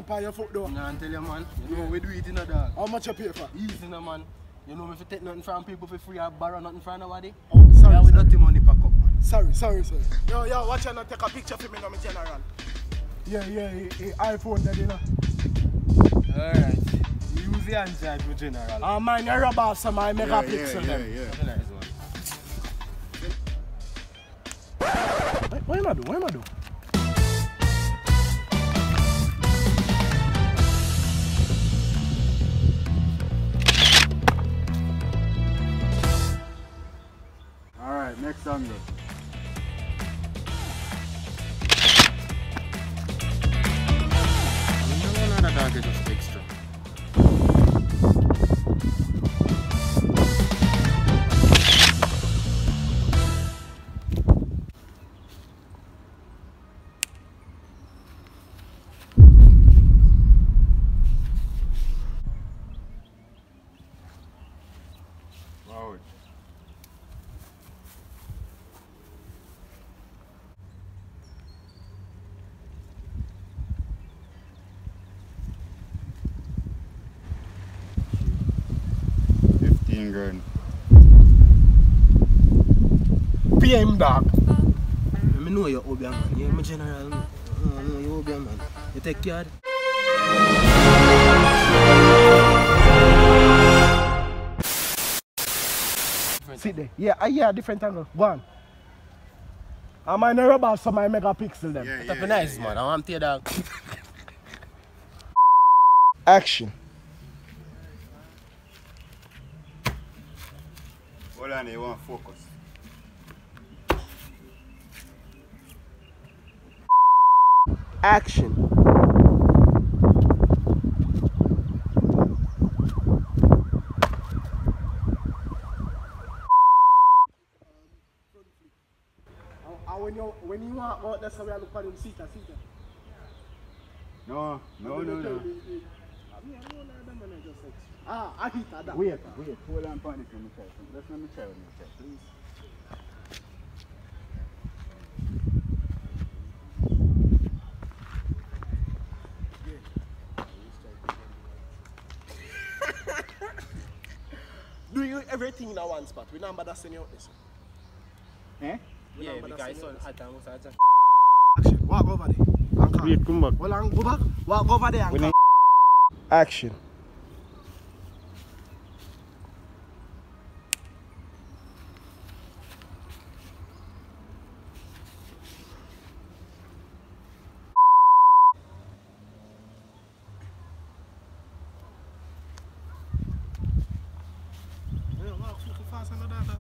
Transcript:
keep on your foot though. Nah, I tell you, man. You know we do it in a dog. How much you pay for? Easy, no, man. You know if you take nothing from people for free or borrow nothing from nobody. Oh, sorry. Yeah, we dirty money pack up, man. Sorry. Yo, watch out, take a picture for me, no, my general. Yeah, iPhone there, you know. Alright. Use the Android, my general. Mine, you rub off some my megapixel them. Yeah. What am I doing? Alright, next angle. Just extra. Wow. $15,000. PM dog. I know you're Obia, man. You're my general. No, you're Obia, man. You take care. Sit there. Yeah, different angle. Go on. Mine, you rub off some my megapixel them. That's nice, man. I want to dog. Action. Hold on, you want focus. Action. When you walk out, that's how we look at him. Sit. No. I hit that. Wait. Hold on, panic. Let's let me try, please. Do you everything in one spot? We number that send you out this. Eh? Yeah, because it's on hot and what's that? Action. Walk over there. Wait, come back. Well, go back. Walk over there and come. Action. Walk super fast and all that.